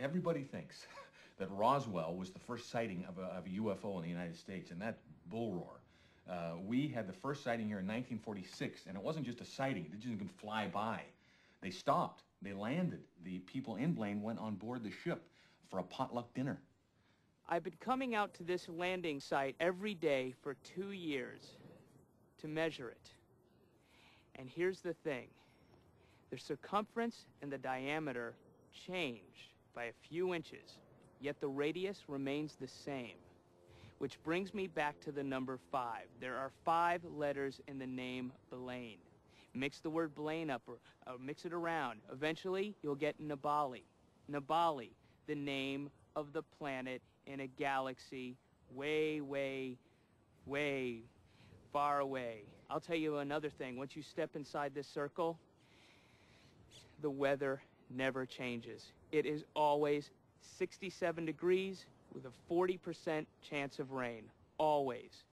everybody thinks that Roswell was the first sighting of a UFO in the United States, and that's bull roar. We had the first sighting here in 1946, and it wasn't just a sighting. It didn't even fly by. They stopped. They landed. The people in Blaine went on board the ship for a potluck dinner. I've been coming out to this landing site every day for 2 years to measure it. And here's the thing. The circumference and the diameter change by a few inches, yet the radius remains the same. Which brings me back to the number 5. There are 5 letters in the name Blaine. Mix the word Blaine up or mix it around. Eventually, you'll get Nabali. Nabali, the name of the planet in a galaxy way, way, way far away. I'll tell you another thing. Once you step inside this circle, the weather never changes. It is always 67 degrees with a 40% chance of rain. Always.